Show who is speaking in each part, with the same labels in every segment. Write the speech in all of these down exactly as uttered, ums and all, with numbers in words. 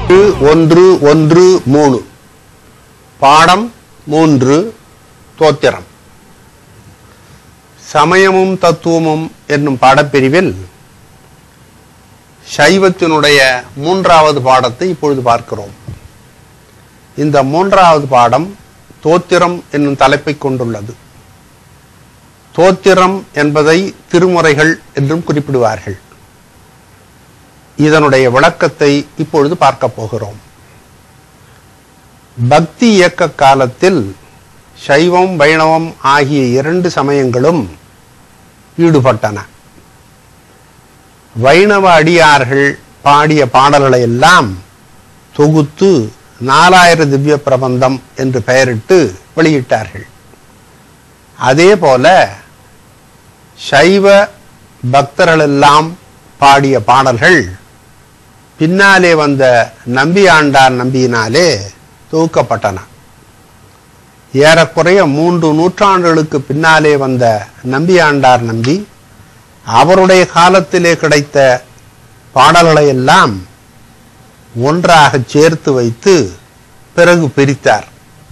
Speaker 1: ஒன்று ஒன்று மூணு பாடம் மூன்று தோத்திரம். சமயமும் தத்துவமும் என்னும் பாடப்பிரிவில் சைவத்தினுடைய மூன்றாவது பாடத்தை இப்பொழுது பார்க்கிறோம். இந்த மூன்றாவது பாடம் தோத்திரம் என்னும் தலைப்பை கொண்டுள்ளது. தோத்திரம் என்பதை திருமுறைகள் என்றும் குறிப்பிடுவார்கள். இதனுடைய விளக்கத்தை இப்பொழுது பார்க்க போகிறோம். பக்தி இயக்க காலத்தில் சைவம் வைணவம் ஆகிய இரண்டு சமயங்களும் ஈடுபட்டன. வைணவ அடியார்கள் பாடிய பாடல்களை எல்லாம் தொகுத்து நாலாயிர திவ்ய பிரபந்தம் என்று பெயரிட்டு வெளியிட்டார்கள். அதே போல சைவ பக்தர்களெல்லாம் பாடிய பாடல்கள் பின்னாலே வந்த நம்பி ஆண்டார் நம்பியினாலே தொகுக்கப்பட்டன. ஏறக்குறைய மூன்று நூற்றாண்டுகளுக்கு பின்னாலே வந்த நம்பி ஆண்டார் நம்பி அவருடைய காலத்திலே கிடைத்த பாடல்களை எல்லாம் ஒன்றாக சேர்த்து வைத்து பிறகு பிரித்தார்.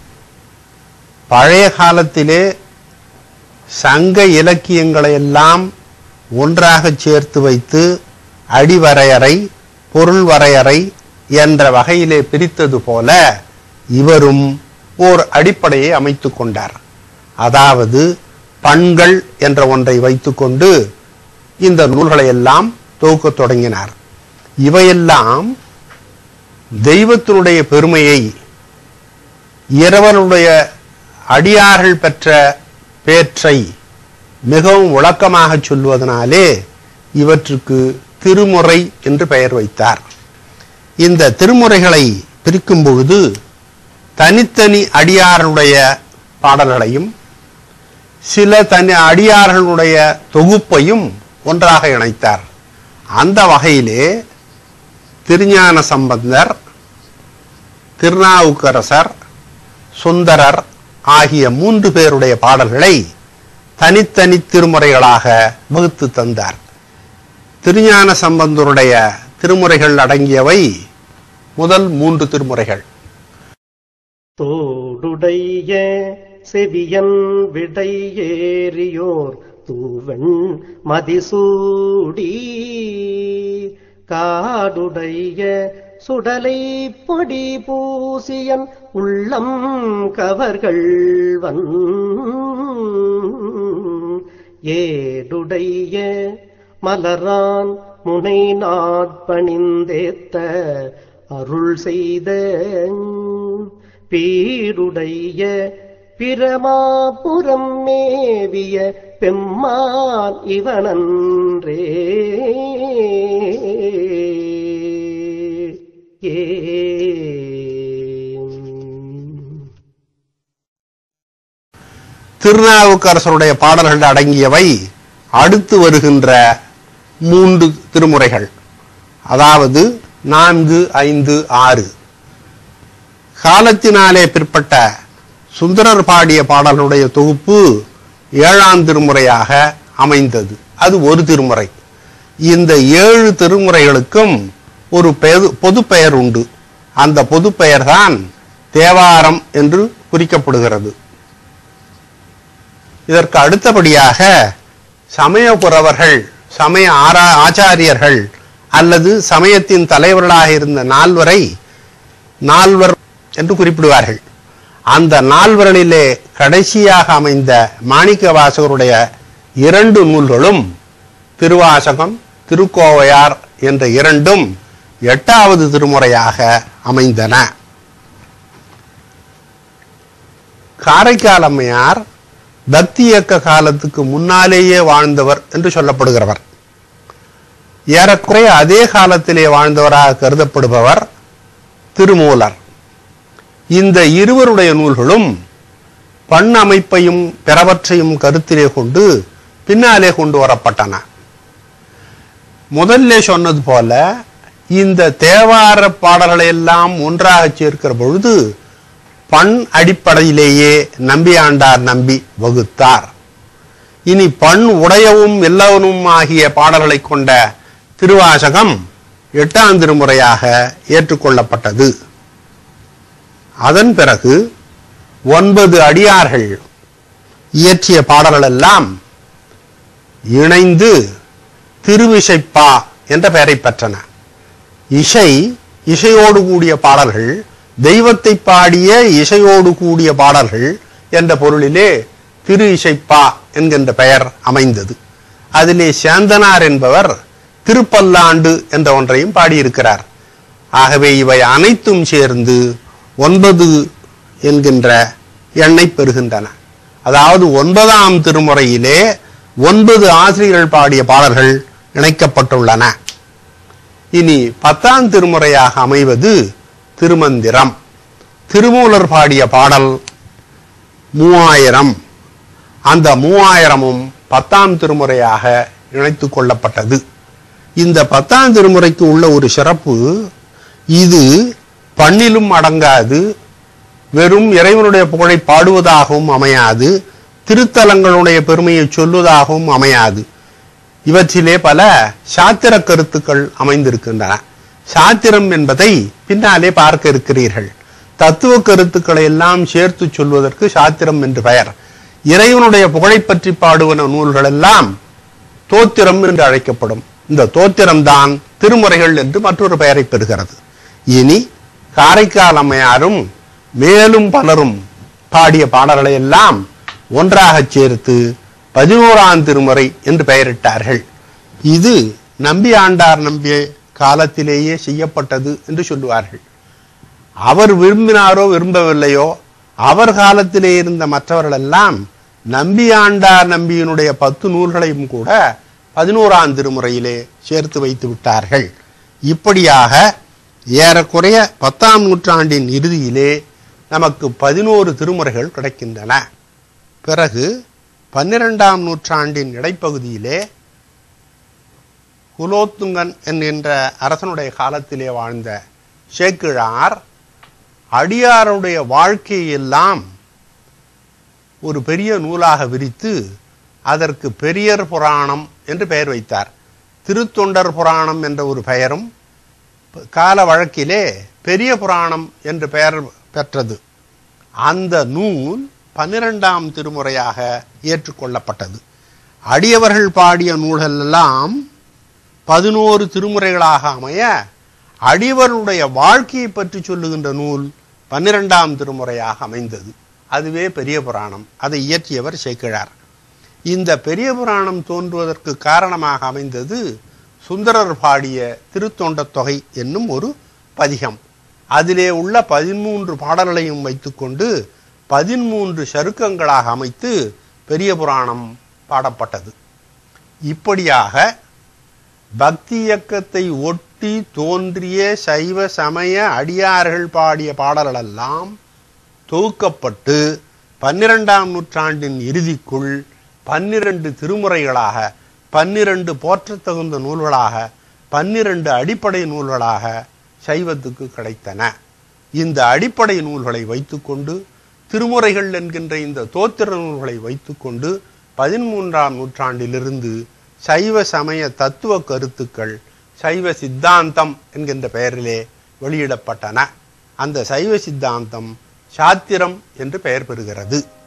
Speaker 1: பழைய காலத்திலே சங்க இலக்கியங்களை எல்லாம் ஒன்றாக சேர்த்து வைத்து அடிவரையறை பொருள் வரையறை என்ற வகையிலே பிரித்தது போல இவரும் ஓர் அடிப்படையை அமைத்து கொண்டார். அதாவது பண்கள் என்ற ஒன்றை வைத்துக்கொண்டு இந்த நூல்களை எல்லாம் தொகுக்க தொடங்கினார். இவையெல்லாம் தெய்வத்தினுடைய பெருமையை இறைவனுடைய அடியார்கள் பெற்ற பேற்றை மிகவும் விளக்கமாக சொல்வதனாலே இவற்றுக்கு திருமுறை என்று பெயர் வைத்தார். இந்த திருமுறைகளை பிரிக்கும் பொழுது தனித்தனி அடியார்களுடைய பாடல்களையும் சில தனி அடியார்களுடைய தொகுப்பையும் ஒன்றாக இணைத்தார். அந்த வகையிலே திருஞான சம்பந்தர், திருநாவுக்கரசர், சுந்தரர் ஆகிய மூன்று பேருடைய பாடல்களை தனித்தனி திருமுறைகளாக வகுத்து தந்தார். திருஞான சம்பந்தருடைய திருமுறைகள் அடங்கியவை முதல் மூன்று திருமுறைகள்.
Speaker 2: தோடுடைய செவியன் விடை ஏறியோர் தூவன் மதிசூடி காடுடைய சுடலை பொடி பூசியன் உள்ளம் கவர்கள்வன் ஏடுடைய மலரான் முனை நாட்பணிந்தேத்த அருள் செய்த பீடுடைய பிரமாபுரம் மேவிய பெம்மான் இவனன்றே ஏ
Speaker 1: திருநாவுக்கரசருடைய பாடல்கள் அடங்கியவை அடுத்து வருகின்ற மூன்று திருமுறைகள். அதாவது நான்கு ஐந்து ஆறு. காலத்தினாலே பிற்பட்ட சுந்தரர் பாடிய பாடல்களுடைய தொகுப்பு ஏழாம் திருமுறையாக அமைந்தது. அது ஒரு திருமுறை. இந்த ஏழு திருமுறைகளுக்கும் ஒரு பொது பெயர் உண்டு. அந்த பொது பெயர்தான் தேவாரம் என்று குறிக்கப்படுகிறது. இதற்கு அடுத்தபடியாக சமய புரவர்கள், சமய ஆரா ஆச்சாரியர்கள் அல்லது சமயத்தின் தலைவர்களாக இருந்த நால்வரை நால்வர் என்று குறிப்பிடுவார்கள். அந்த நால்வரிலே கடைசியாக அமைந்த மாணிக்க வாசகருடைய இரண்டு நூல்களும் திருவாசகம், திருக்கோவையார் என்ற இரண்டும் எட்டாவது திருமுறையாக அமைந்தன. காரைக்கால் அம்மையார் பக்தி இயக்க காலத்துக்கு முன்னாலேயே வாழ்ந்தவர் என்று சொல்லப்படுகிறவர். ஏறக்குறைய அதே காலத்திலே வாழ்ந்தவராக கருதப்படுபவர் திருமூலர். இந்த இருவருடைய நூல்களும் பண் அமைப்பையும் பிறவற்றையும் கருத்திலே கொண்டு பின்னாலே கொண்டு வரப்பட்டன. முதல்ல சொன்னது போல இந்த தேவார பாடல்களை எல்லாம் ஒன்றாக சேர்க்கிற பொழுது பண் அடிப்படையிலேயே நம்பி ஆண்டார் நம்பி வகுத்தார். இனி பண் உடையவும் எல்லவனும் ஆகிய பாடல்களை கொண்ட திருவாசகம் எட்டாம் திருமுறையாக ஏற்றுக்கொள்ளப்பட்டது. அதன் பிறகு ஒன்பது அடியார்கள் இயற்றிய பாடல்கள் எல்லாம் இணைந்து திருவிசைப்பா என்ற பெயரை பெற்றன. இசை, இசையோடு கூடிய பாடல்கள், தெய்வத்தை பாடிய இசையோடு கூடிய பாடல்கள் என்ற பொருளிலே திரு இசைப்பா என்கின்ற பெயர் அமைந்தது. அதிலே சேந்தனார் என்பவர் திருப்பல்லாண்டு என்ற ஒன்றையும் பாடியிருக்கிறார். ஆகவே இவை அனைத்தும் சேர்ந்து ஒன்பது என்கின்ற எண்ணை பெறுகின்றன. அதாவது ஒன்பதாம் திருமுறையிலே ஒன்பது ஆசிரியர்கள் பாடிய பாடல்கள் இணைக்கப்பட்டுள்ளன. இனி பத்தாம் திருமுறையாக அமைவது திருமந்திரம். திருமூலர் பாடிய பாடல் மூவாயிரம். அந்த மூவாயிரமும் பத்தாம் திருமுறையாக இணைத்துக் கொள்ளப்பட்டது. இந்த பத்தாம் திருமுறைக்கு உள்ள ஒரு சிறப்பு, இது பண்ணிலும் அடங்காது, வெறும் இறைவனுடைய புகழை பாடுவதாகவும் அமையாது, திருத்தலங்களுடைய பெருமையை சொல்வதாகவும் அமையாது. இவற்றிலே பல சாத்திர கருத்துக்கள் அமைந்திருக்கின்றன. சாத்திரம் என்பதை பின்னாலே பார்க்க இருக்கிறீர்கள். தத்துவ கருத்துக்களை எல்லாம் சேர்த்து சொல்வதற்கு சாத்திரம் என்று பெயர். இறைவனுடைய புகழை பற்றி பாடுவன நூல்கள் எல்லாம் தோத்திரம் என்று அழைக்கப்படும். இந்த தோத்திரம்தான் திருமுறைகள் என்று மற்றொரு பெயரை பெறுகிறது. இனி காரைக்கால் அம்மையாரும் மேலும் பலரும் பாடிய பாடல்களை எல்லாம் ஒன்றாக சேர்த்து பதினோராம் திருமுறை என்று பெயரிட்டார்கள். இது நம்பி ஆண்டார் நம்பிய காலத்திலேயே செய்யப்பட்டது என்று சொல்லுவார்கள். அவர் விரும்பினாரோ விரும்பவில்லையோ, அவர் காலத்திலே இருந்த மற்றவர்கள் எல்லாம் நம்பி ஆண்டார் நம்பியினுடைய பத்து நூல்களையும் கூட பதினோராம் திருமுறையிலே சேர்த்து வைத்து விட்டார்கள். இப்படியாக ஏறக்குறைய பத்தாம் நூற்றாண்டின் இறுதியிலே நமக்கு பதினோரு திருமுறைகள் கிடைக்கின்றன. பிறகு பன்னிரெண்டாம் நூற்றாண்டின் இடைப்பகுதியிலே குலோத்துங்கன் என்கின்ற அரசனுடைய காலத்திலே வாழ்ந்த சேக்கிழார் அடியாருடைய வாழ்க்கையெல்லாம் ஒரு பெரிய நூலாக விரித்து அதற்கு பெரியர் புராணம் என்று பெயர் வைத்தார். திருத்தொண்டர் புராணம் என்ற ஒரு பெயரும் கால வழக்கிலே பெரிய புராணம் என்று பெயர் பெற்றது. அந்த நூல் பன்னிரெண்டாம் திருமுறையாக ஏற்றுக்கொள்ளப்பட்டது. அடியவர்கள் பாடிய நூல்கள் எல்லாம் பதினோரு திருமுறைகளாக அமைய, அடியவருடைய வாழ்க்கையை பற்றி சொல்லுகின்ற நூல் பன்னிரெண்டாம் திருமுறையாக அமைந்தது. அதுவே பெரிய புராணம். அதை இயற்றியவர் சேக்கிழார். இந்த பெரிய புராணம் தோன்றுவதற்கு காரணமாக அமைந்தது சுந்தரர் பாடிய திருத்தொண்டத் தொகை என்னும் ஒரு பதிகம். அதிலே உள்ள பதிமூன்று பாடல்களையும் வைத்துக்கொண்டு பதிமூன்று சருக்கங்களாக அமைத்து பெரிய புராணம் பாடப்பட்டது. இப்படியாக பக்தி இயக்கத்தை ஒட்டி தோன்றிய சைவ சமய அடியார்கள் பாடிய பாடல்களெல்லாம் தொகுக்கப்பட்டு பன்னிரெண்டாம் நூற்றாண்டின் இறுதிக்குள் பன்னிரண்டு திருமுறைகளாக, பன்னிரண்டு போற்றத்தகுந்த நூல்களாக, பன்னிரண்டு அடிப்படை நூல்களாக சைவத்துக்கு கிடைத்தன. இந்த அடிப்படை நூல்களை வைத்துக்கொண்டு, திருமுறைகள் என்கின்ற இந்த தோத்திர நூல்களை வைத்துக்கொண்டு பதிமூன்றாம் நூற்றாண்டிலிருந்து சைவ சமய தத்துவ கருத்துக்கள் சைவ சித்தாந்தம் என்கின்ற பெயரிலே வெளியிடப்பட்டன. அந்த சைவ சித்தாந்தம் சாத்திரம் என்று பெயர் பெறுகிறது.